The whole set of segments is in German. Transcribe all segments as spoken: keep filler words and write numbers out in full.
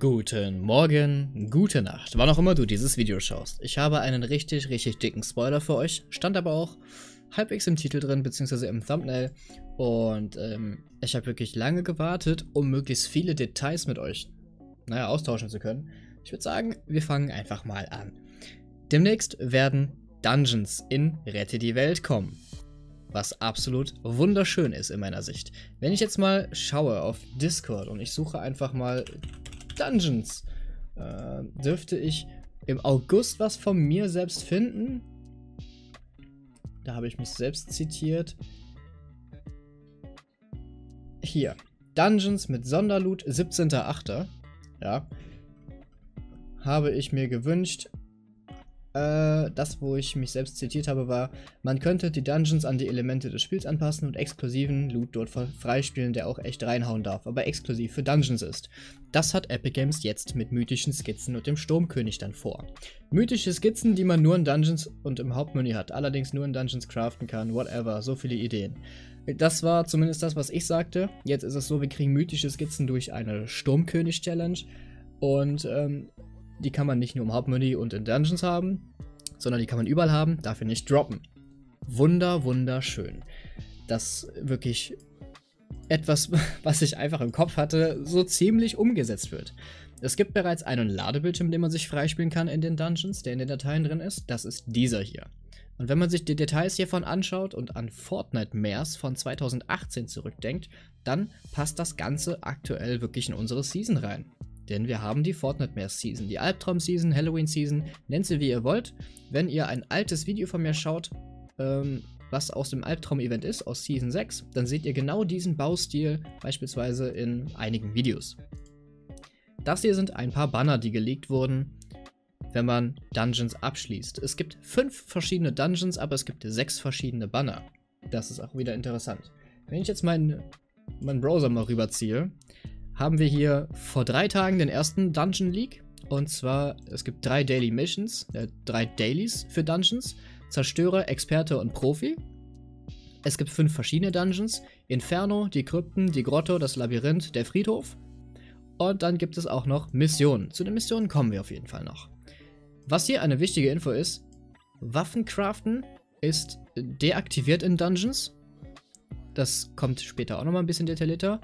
Guten Morgen, gute Nacht, wann auch immer du dieses Video schaust. Ich habe einen richtig, richtig dicken Spoiler für euch, stand aber auch halbwegs im Titel drin, beziehungsweise im Thumbnail. Und ähm, ich habe wirklich lange gewartet, um möglichst viele Details mit euch, naja, austauschen zu können. Ich würde sagen, wir fangen einfach mal an. Demnächst werden Dungeons in Rette die Welt kommen. Was absolut wunderschön ist in meiner Sicht. Wenn ich jetzt mal schaue auf Discord und ich suche einfach mal Dungeons, äh, dürfte ich im August was von mir selbst finden. Da habe ich mich selbst zitiert. Hier. Dungeons mit Sonderloot, siebzehnter achter Ja. Habe ich mir gewünscht. Äh, das, wo ich mich selbst zitiert habe, war: Man könnte die Dungeons an die Elemente des Spiels anpassen und exklusiven Loot dort freispielen, der auch echt reinhauen darf, aber exklusiv für Dungeons ist. Das hat Epic Games jetzt mit mythischen Skizzen und dem Sturmkönig dann vor. Mythische Skizzen, die man nur in Dungeons und im Hauptmenü hat, allerdings nur in Dungeons craften kann, whatever, so viele Ideen. Das war zumindest das, was ich sagte. Jetzt ist es so, wir kriegen mythische Skizzen durch eine Sturmkönig-Challenge und ähm, die kann man nicht nur im Hauptmenü und in Dungeons haben, sondern die kann man überall haben, dafür nicht droppen. Wunder, wunderschön. Dass wirklich etwas, was ich einfach im Kopf hatte, so ziemlich umgesetzt wird. Es gibt bereits einen Ladebildschirm, den man sich freispielen kann in den Dungeons, der in den Dateien drin ist. Das ist dieser hier. Und wenn man sich die Details hiervon anschaut und an Fortnite Mares von zweitausendachtzehn zurückdenkt, dann passt das Ganze aktuell wirklich in unsere Season rein. Denn wir haben die Fortnite Mares Season, die Albtraum Season, Halloween Season, nennt sie wie ihr wollt. Wenn ihr ein altes Video von mir schaut, ähm, was aus dem Albtraum Event ist, aus Season sechs, dann seht ihr genau diesen Baustil beispielsweise in einigen Videos. Das hier sind ein paar Banner, die gelegt wurden, wenn man Dungeons abschließt. Es gibt fünf verschiedene Dungeons, aber es gibt sechs verschiedene Banner. Das ist auch wieder interessant. Wenn ich jetzt meinen, meinen Browser mal rüberziehe, haben wir hier vor drei Tagen den ersten Dungeon Leak. Und zwar, es gibt drei Daily Missions, äh, drei Dailies für Dungeons. Zerstörer, Experte und Profi. Es gibt fünf verschiedene Dungeons. Inferno, die Krypten, die Grotto, das Labyrinth, der Friedhof. Und dann gibt es auch noch Missionen. Zu den Missionen kommen wir auf jeden Fall noch. Was hier eine wichtige Info ist: Waffencraften ist deaktiviert in Dungeons. Das kommt später auch nochmal ein bisschen detaillierter.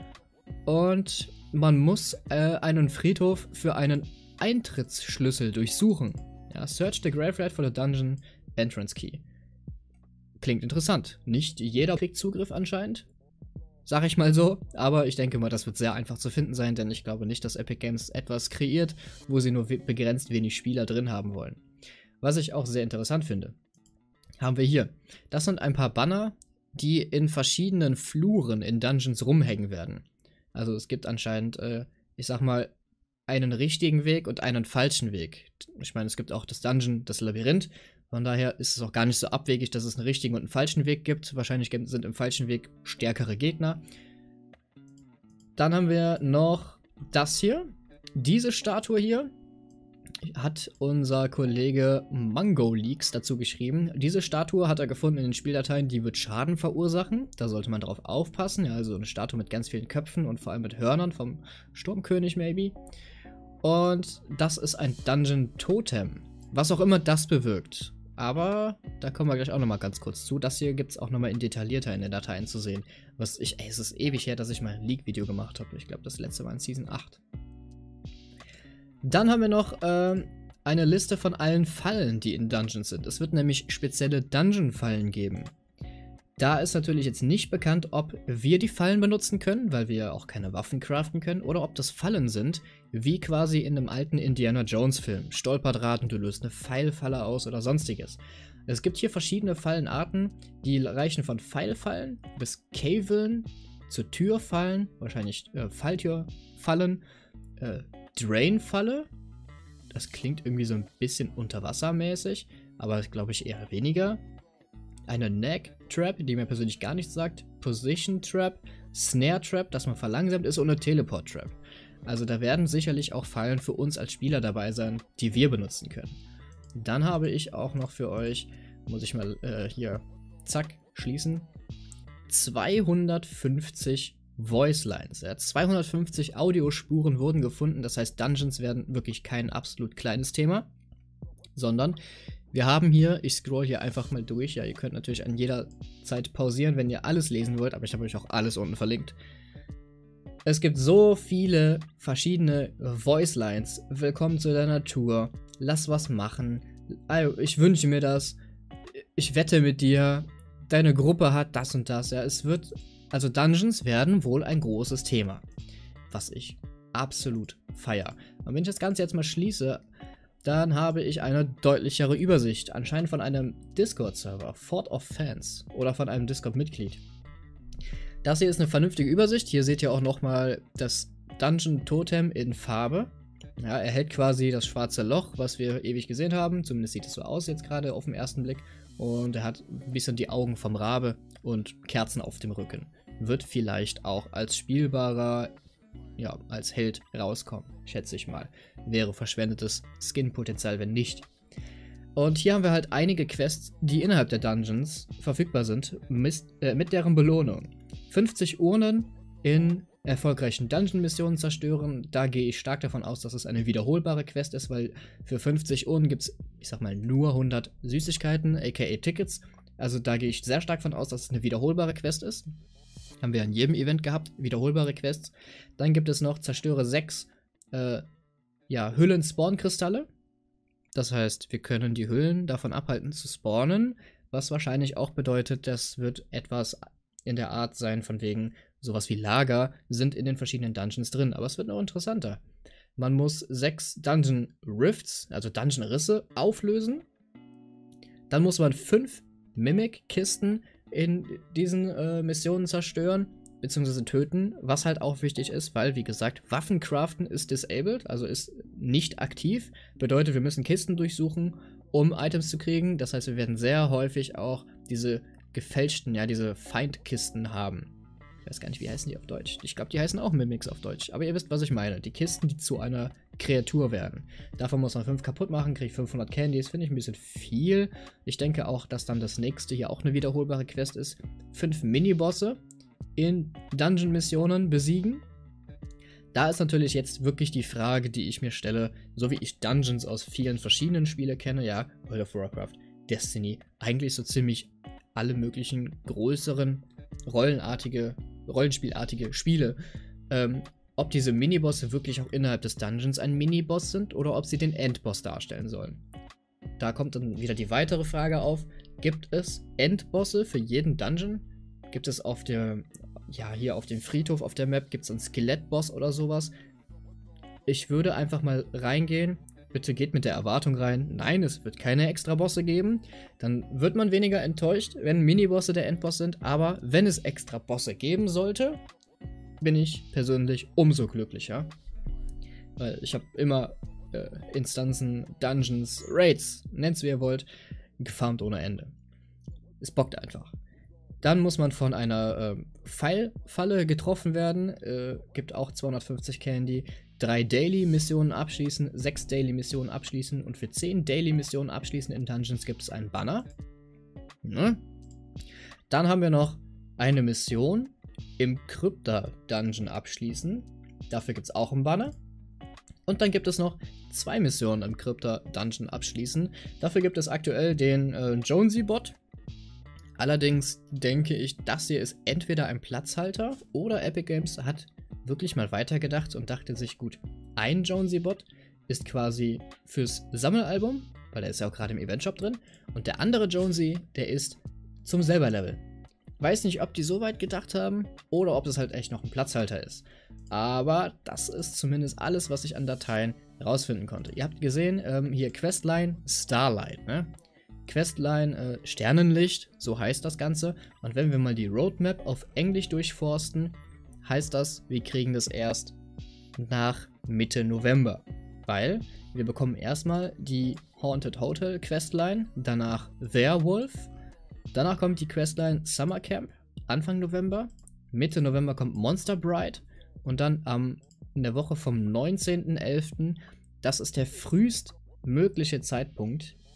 Und man muss äh, einen Friedhof für einen Eintrittsschlüssel durchsuchen. Ja, search the graveyard for the dungeon entrance key. Klingt interessant. Nicht jeder kriegt Zugriff anscheinend. Sag ich mal so. Aber ich denke mal, das wird sehr einfach zu finden sein, denn ich glaube nicht, dass Epic Games etwas kreiert, wo sie nur begrenzt wenig Spieler drin haben wollen. Was ich auch sehr interessant finde, haben wir hier. Das sind ein paar Banner, die in verschiedenen Fluren in Dungeons rumhängen werden. Also es gibt anscheinend, äh, ich sag mal, einen richtigen Weg und einen falschen Weg. Ich meine, es gibt auch das Dungeon, das Labyrinth. Von daher ist es auch gar nicht so abwegig, dass es einen richtigen und einen falschen Weg gibt. Wahrscheinlich sind im falschen Weg stärkere Gegner. Dann haben wir noch das hier. Diese Statue hier hat unser Kollege Mango Leaks dazu geschrieben. Diese Statue hat er gefunden in den Spieldateien, die wird Schaden verursachen. Da sollte man drauf aufpassen. Ja, also eine Statue mit ganz vielen Köpfen und vor allem mit Hörnern vom Sturmkönig maybe. Und das ist ein Dungeon Totem. Was auch immer das bewirkt. Aber da kommen wir gleich auch nochmal ganz kurz zu. Das hier gibt es auch nochmal in detaillierter in den Dateien zu sehen. Was ich, ey, es ist ewig her, dass ich mal ein Leak-Video gemacht habe. Ich glaube, das letzte war in Season acht. Dann haben wir noch äh, eine Liste von allen Fallen, die in Dungeons sind. Es wird nämlich spezielle Dungeon-Fallen geben. Da ist natürlich jetzt nicht bekannt, ob wir die Fallen benutzen können, weil wir ja auch keine Waffen craften können, oder ob das Fallen sind, wie quasi in einem alten Indiana Jones-Film. Stolperdraht und du löst eine Pfeilfalle aus oder sonstiges. Es gibt hier verschiedene Fallenarten, die reichen von Pfeilfallen bis Caveln, zu Türfallen, wahrscheinlich äh, Falltürfallen, äh, Drain-Falle. Das klingt irgendwie so ein bisschen unterwassermäßig, aber glaube ich eher weniger. Eine Neck-Trap, die mir persönlich gar nichts sagt. Position-Trap, Snare-Trap, dass man verlangsamt ist, und eine Teleport-Trap. Also da werden sicherlich auch Fallen für uns als Spieler dabei sein, die wir benutzen können. Dann habe ich auch noch für euch, muss ich mal äh, hier, zack, schließen, zweihundertfünfzig Voice Lines. Ja. zweihundertfünfzig Audiospuren wurden gefunden, das heißt, Dungeons werden wirklich kein absolut kleines Thema, sondern wir haben hier, ich scroll hier einfach mal durch, ja, ihr könnt natürlich an jeder Zeit pausieren, wenn ihr alles lesen wollt, aber ich habe euch auch alles unten verlinkt. Es gibt so viele verschiedene Voice Lines. Willkommen zu deiner Tour, lass was machen, ich wünsche mir das, ich wette mit dir, deine Gruppe hat das und das, ja, es wird, also Dungeons werden wohl ein großes Thema, was ich absolut feiere. Und wenn ich das Ganze jetzt mal schließe, dann habe ich eine deutlichere Übersicht, anscheinend von einem Discord-Server, Fort of Fans, oder von einem Discord-Mitglied. Das hier ist eine vernünftige Übersicht, hier seht ihr auch nochmal das Dungeon-Totem in Farbe. Ja, er hält quasi das schwarze Loch, was wir ewig gesehen haben, zumindest sieht es so aus jetzt gerade auf den ersten Blick. Und er hat ein bisschen die Augen vom Rabe und Kerzen auf dem Rücken. Wird vielleicht auch als spielbarer, ja, als Held rauskommen, schätze ich mal. Wäre verschwendetes Skin-Potenzial, wenn nicht. Und hier haben wir halt einige Quests, die innerhalb der Dungeons verfügbar sind, mit, äh, mit deren Belohnung. fünfzig Urnen in erfolgreichen Dungeon-Missionen zerstören. Da gehe ich stark davon aus, dass es eine wiederholbare Quest ist, weil für fünfzig Urnen gibt es, ich sag mal, nur hundert Süßigkeiten, aka Tickets. Also da gehe ich sehr stark davon aus, dass es eine wiederholbare Quest ist. Haben wir in jedem Event gehabt, wiederholbare Quests. Dann gibt es noch zerstöre sechs äh, ja, Hüllen-Spawn-Kristalle. Das heißt, wir können die Hüllen davon abhalten zu spawnen, was wahrscheinlich auch bedeutet, das wird etwas in der Art sein, von wegen sowas wie Lager sind in den verschiedenen Dungeons drin. Aber es wird noch interessanter. Man muss sechs Dungeon Rifts, also Dungeon Risse, auflösen. Dann muss man fünf Mimic-Kisten in diesen äh, Missionen zerstören, beziehungsweise töten, was halt auch wichtig ist, weil, wie gesagt, Waffencraften ist disabled, also ist nicht aktiv. Bedeutet, wir müssen Kisten durchsuchen, um Items zu kriegen. Das heißt, wir werden sehr häufig auch diese gefälschten, ja, diese Feindkisten haben. Ich weiß gar nicht, wie heißen die auf Deutsch. Ich glaube, die heißen auch Mimics auf Deutsch. Aber ihr wisst, was ich meine. Die Kisten, die zu einer Kreatur werden. Davon muss man fünf kaputt machen, kriegt fünfhundert Candies. Finde ich ein bisschen viel. Ich denke auch, dass dann das nächste hier auch eine wiederholbare Quest ist. Fünf Minibosse in Dungeon-Missionen besiegen. Da ist natürlich jetzt wirklich die Frage, die ich mir stelle, so wie ich Dungeons aus vielen verschiedenen Spielen kenne, ja, World of Warcraft, Destiny, eigentlich so ziemlich alle möglichen größeren rollenartige, rollenspielartige Spiele, ähm, ob diese Minibosse wirklich auch innerhalb des Dungeons ein Miniboss sind oder ob sie den Endboss darstellen sollen. Da kommt dann wieder die weitere Frage auf, gibt es Endbosse für jeden Dungeon? Gibt es auf der, ja, hier auf dem Friedhof auf der Map, gibt es einen Skelettboss oder sowas? Ich würde einfach mal reingehen. Bitte geht mit der Erwartung rein, nein, es wird keine extra Bosse geben. Dann wird man weniger enttäuscht, wenn Minibosse der Endboss sind. Aber wenn es extra Bosse geben sollte, bin ich persönlich umso glücklicher. Weil ich habe immer äh, Instanzen, Dungeons, Raids, nennt's wie ihr wollt, gefarmt ohne Ende. Es bockt einfach. Dann muss man von einer äh, Pfeilfalle getroffen werden. Äh, gibt auch zweihundertfünfzig Candy. Drei Daily-Missionen abschließen, sechs Daily-Missionen abschließen und für zehn Daily-Missionen abschließen in Dungeons gibt es einen Banner. Ne? Dann haben wir noch eine Mission im Krypta-Dungeon abschließen. Dafür gibt es auch einen Banner. Und dann gibt es noch zwei Missionen im Krypta-Dungeon abschließen. Dafür gibt es aktuell den äh, Jonesy-Bot. Allerdings denke ich, das hier ist entweder ein Platzhalter oder Epic Games hat wirklich mal weitergedacht und dachte sich, gut, ein Jonesy-Bot ist quasi fürs Sammelalbum, weil der ist ja auch gerade im Eventshop drin, und der andere Jonesy, der ist zum selber-Level. Weiß nicht, ob die so weit gedacht haben oder ob das halt echt noch ein Platzhalter ist. Aber das ist zumindest alles, was ich an Dateien rausfinden konnte. Ihr habt gesehen, ähm, hier Questline Starlight, ne? Questline äh, Sternenlicht, so heißt das Ganze. Und wenn wir mal die Roadmap auf Englisch durchforsten, heißt das, wir kriegen das erst nach Mitte November. Weil wir bekommen erstmal die Haunted Hotel Questline, danach Werewolf, danach kommt die Questline Summer Camp, Anfang November, Mitte November kommt Monster Bride und dann am, in der Woche vom neunzehnten elften, das ist der frühestmögliche Zeitpunkt,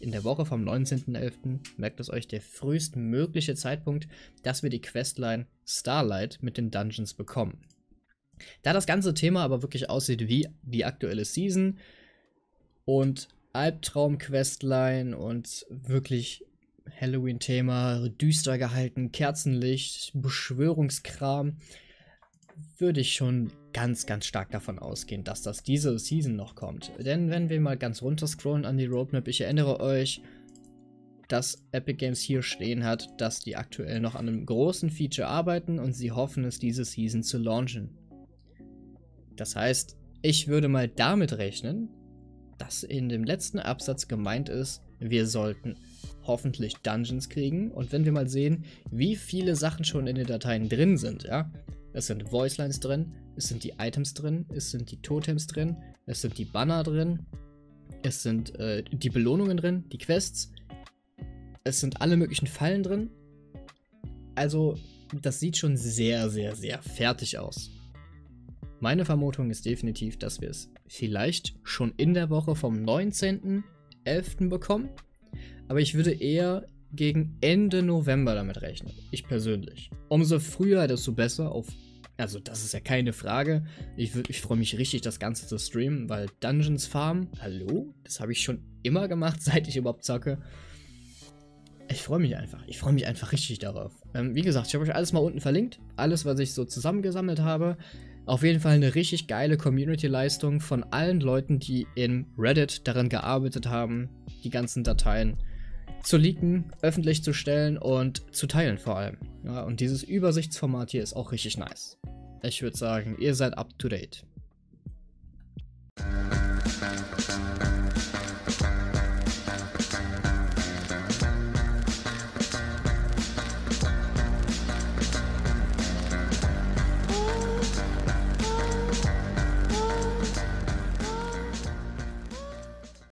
in der Woche vom neunzehnten elften merkt es euch, der frühestmögliche Zeitpunkt, dass wir die Questline Starlight mit den Dungeons bekommen. Da das ganze Thema aber wirklich aussieht wie die aktuelle Season und Albtraum-Questline und wirklich Halloween-Thema, düster gehalten, Kerzenlicht, Beschwörungskram, würde ich schon ganz, ganz stark davon ausgehen, dass das diese Season noch kommt. Denn wenn wir mal ganz runter scrollen an die Roadmap, ich erinnere euch, dass Epic Games hier stehen hat, dass die aktuell noch an einem großen Feature arbeiten und sie hoffen, es diese Season zu launchen. Das heißt, ich würde mal damit rechnen, dass in dem letzten Absatz gemeint ist, wir sollten hoffentlich Dungeons kriegen. Und wenn wir mal sehen, wie viele Sachen schon in den Dateien drin sind, ja, es sind Voicelines drin, es sind die Items drin, es sind die Totems drin, es sind die Banner drin, es sind äh, die Belohnungen drin, die Quests, es sind alle möglichen Fallen drin. Also, das sieht schon sehr, sehr, sehr fertig aus. Meine Vermutung ist definitiv, dass wir es vielleicht schon in der Woche vom neunzehnten elften bekommen, aber ich würde eher gegen Ende November damit rechnen, ich persönlich. Umso früher, desto besser, auf, also das ist ja keine Frage. Ich, ich freue mich richtig, das Ganze zu streamen, weil Dungeons Farm, hallo, das habe ich schon immer gemacht, seit ich überhaupt zocke. Ich freue mich einfach, ich freue mich einfach richtig darauf. Ähm, wie gesagt, ich habe euch alles mal unten verlinkt, alles, was ich so zusammengesammelt habe. Auf jeden Fall eine richtig geile Community-Leistung von allen Leuten, die in Reddit daran gearbeitet haben, die ganzen Dateien zu leaken, öffentlich zu stellen und zu teilen vor allem. Ja, und dieses Übersichtsformat hier ist auch richtig nice. Ich würde sagen, ihr seid up to date.